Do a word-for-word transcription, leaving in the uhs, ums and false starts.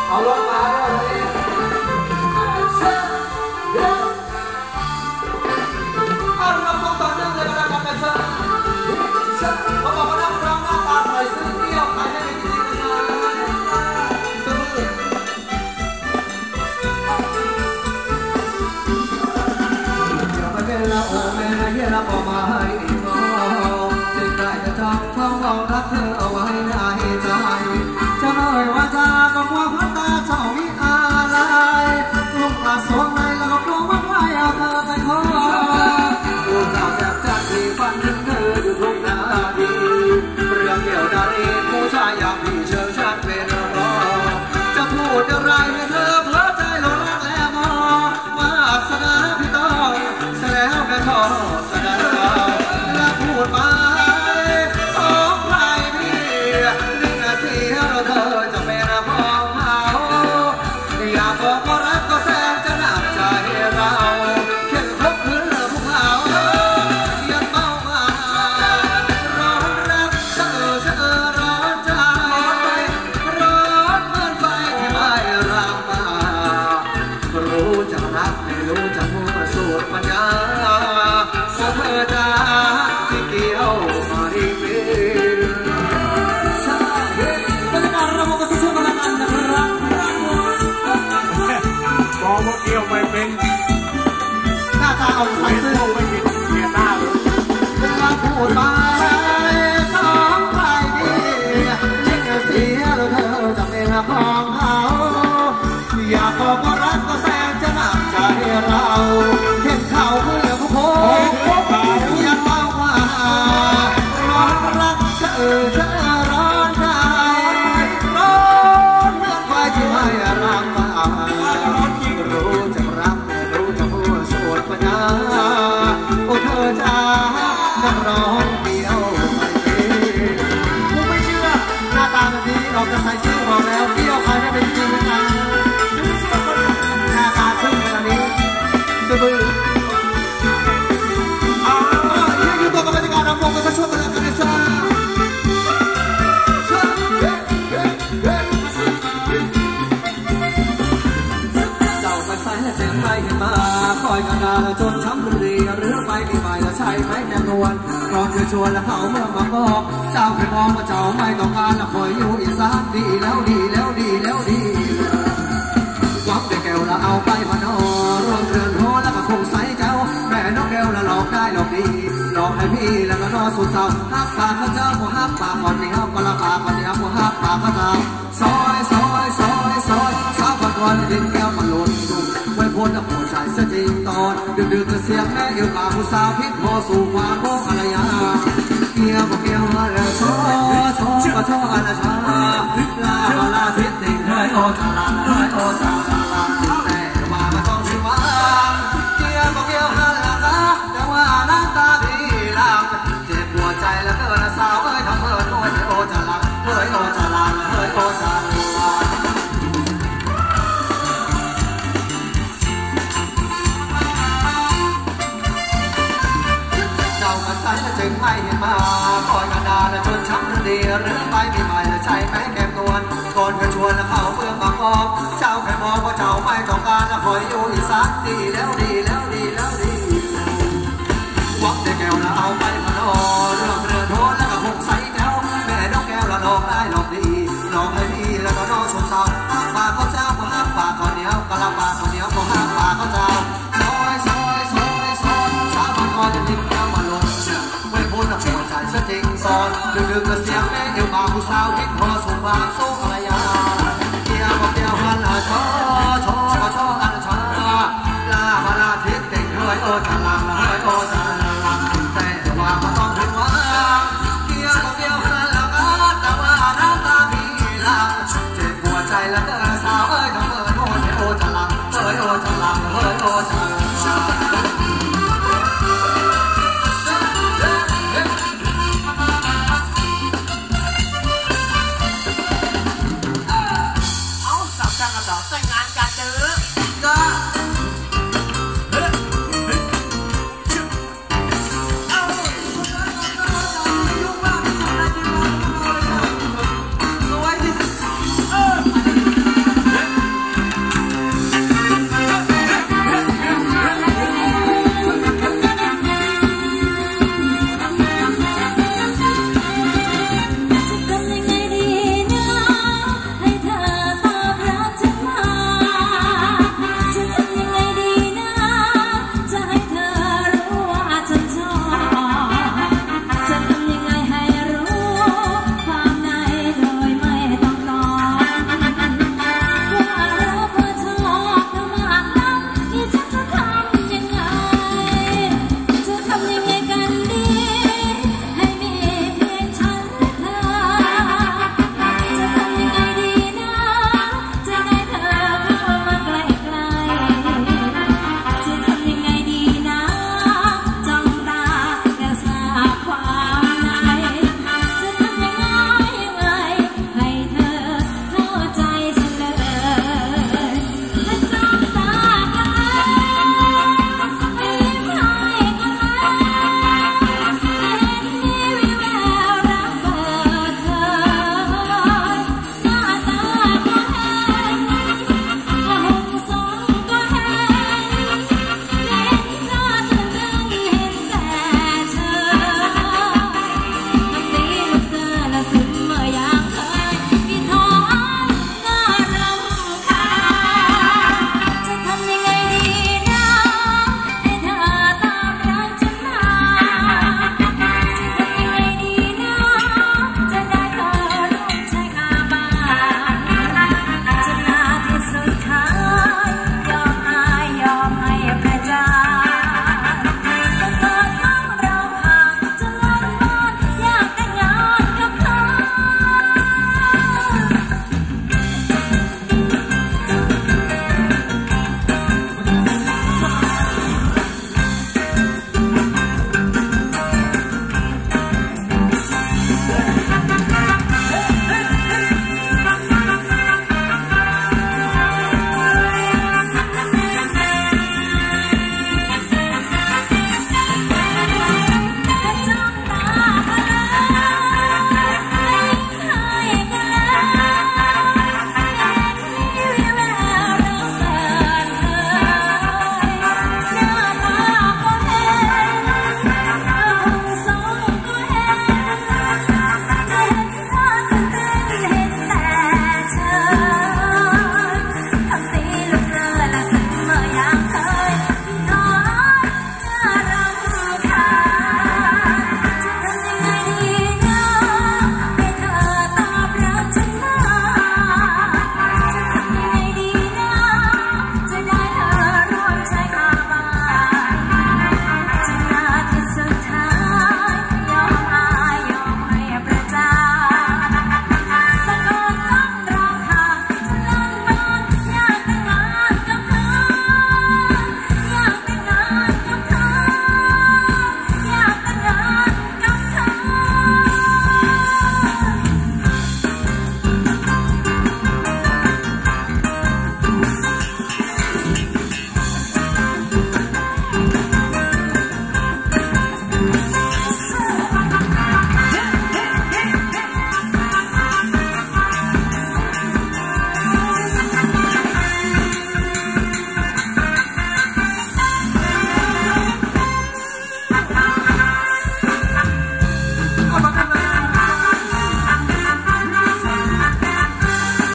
เอารถมาด้วยเอาเราต้องต่อเนื่องเลยกันกันเชิญเขาบอกว่านักร้องหน้าตาใสซื้อเที่ยวขายได้จริงๆนะซื้อเดี๋ยวไปเป็นละโอแม่เฮียละพอมาให้มองจึงได้จะทำท้องเอารักเธอเอาไว้ในใจจะเอ่ยว่าจาก็กลัวพัดตาเจ้าวิอะไรลูกปลาสวงในแล้วก็กลัวว่าใครเอาเธอไปขอดูเจ้าแจ็บจัดที่ฝันถึงเธออยู่ทุกนาทีเรื่องเกี่ยวดารีผู้ชายอย่างพี่เชิงชัดเป็นรอจะพูดอะไรให้เธอเพลิดใจหลงรักแล้วมอมาสนาพี่ต้องแสดงแค่ชอบแสดงและพูดมาสองใครพี่หนึ่งนาทีเราเธอจะเป็นของเขาอยากบอกว่ารักก็แสนจะหนักใจเราเข็นพบคืนภูเขายังเมามาร้อนรักเชื่อเชื่อร้อนใจร้อนเหมือนไฟที่ไม่รักมารู้จะรักไม่รู้จะพูดสูดปัญญาเธอจะที่เกี่ยวมาดีเป็นบอกว่าเกี่ยวไม่เป็นหน้าตาเอาใส่เสื้อไม่ผิดเสียหน้าเลยเวลาพูดมาสองใครดียิ่งเสียแล้วเธอจะเป็นของเขาอยากบอกว่ารักก็แสนจะหนักใจเราเห็นเขาเพื่อผู้โคอยากเมาว่าร้อนรักเชื่อเชื่อร้อนใจร้อนเหมือนไฟที่ไม่รักมารู้จะรักไม่รู้จะพูดสวดปัญญาโอ้เธอจ้าน้ำร้อนเดียวไม่เป็นกูไม่เชื่อหน้าตาแบบนี้ออกจะใส่ชื่อบอกแล้วเดียวใครไม่เป็นจริงกันหน้าตาซึ้งขนาดนี้สะบืออ่ายังอยู่ตัวกับบรรยากาศรำวงกันสักช่วงกันแล้วกันนะจ๊ะเจ็บไปขึ้นมาคอยกันดาจนช้ำรุนแรงหรือไปไม่ไปแล้วใช่ไหมแน่นวนก่อนเคยชวนแล้วเขาเมื่อมาบอกเจ้าเคยมองว่าเจ้าไม่ต้องการแล้วคอยอยู่อีสานดีแล้วดีแล้วดีแล้วดีวับแต่แก้วแล้วเอาไปมานอนรวมเรือนโหแล้วก็คงใส่เจ้าแม่น้องแก้วแล้วหลอกได้หลอกดีหลอกให้พี่แล้วก็นอนสุดเศร้าฮักปากข้าเจ้าหัวฮักปากก่อนนี้ฮักก็ละปากก่อนนี้ฮักหัวฮักปากข้าเจ้าซอยซอยซอยซอยสาวก่อนดินแก้วมันหล่นไว้พ้นหัวใจเสียจริงตอนดึกๆก็เสียงแม่เอวปากผู้สาวพิษพอสู่ความโมกอะไรยาเกี่ยวกับเกี่ยวอะไรชอชอก็ชออะไรชาลาลาทิศติ่งเฮ้ยโอจาลาเฮ้ยโอจาลาแต่ว่าไม่ต้องชิวาเกี่ยวกับเกี่ยวอะไรแต่ว่าหน้าตาดีลาเจ็บหัวใจแล้วเกินสาวเฮ้ยทำเฮ้ยโอ้ยโอจาลาเฮ้ยโอจาลาเฮ้ยโอจาลาจึงไม่เห็นมาคอยกันดาและจนช้ำดีหรือไปไม่ไปและใช่ไหมแก้มนวลก่อนจะชวนแล้วเขาเมื่อมาบอกเจ้าแค่มองว่าเจ้าไม่ต้องการแล้วคอยอยู่อีสานดีแล้วดีแล้วดีแล้วดีวักแต่แก้วแล้วเอาไปพนอเรื่องเรือนโทษแล้วก็หกใส่แก้วแม่น้องแก้วแล้วน้องได้น้องดีน้องให้พี่แล้วก็น้องสมเศร้าห้าปากเขาเจ้าก็ห้าปากคนเดียวกะละปากคนเดียวก็ห้าปากเขาเจ้าซอยซอยซอยซอยสาวมันคอยจะทิ้งแก้วมาลงหัวใจสะทิ้งซ้อนดึกๆก็เสียงแม่เอวบางผู้สาวคิดพอส่งบางส่งอะไรยาเกี่ยวกับเกี่ยวหันชอชอก็ชออันชาลามาลาทิศเด็กเฮ้ยโอจาลาเฮ้ยโอจาลาแต่ว่ามาต้องถึงว่าเกี่ยวกับเกี่ยวหันแล้วก็แต่ว่าน้ำตาพี่ลาเจ็บหัวใจแล้วก็